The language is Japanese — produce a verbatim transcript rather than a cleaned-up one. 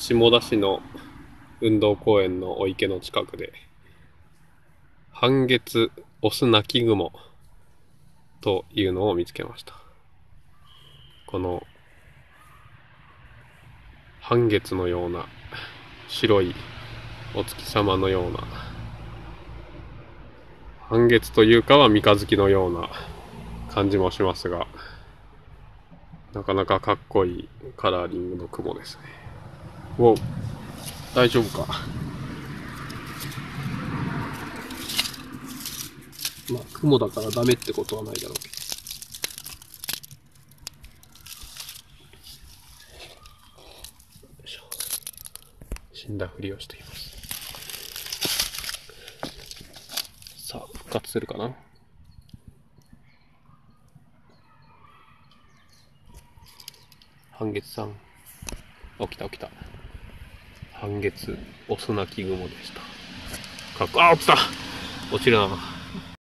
下田市の運動公園のお池の近くで、半月オス鳴き雲というのを見つけました。この半月のような白いお月様のような、半月というかは三日月のような感じもしますが、なかなかかっこいいカラーリングの雲ですね。お、大丈夫か。まあ雲だからダメってことはないだろうけど。死んだふりをしています。さあ、復活するかな。半月さん。起きた起きた。半月、オス鳴き雲でした。かっこ、あ、落ちた落ちるな。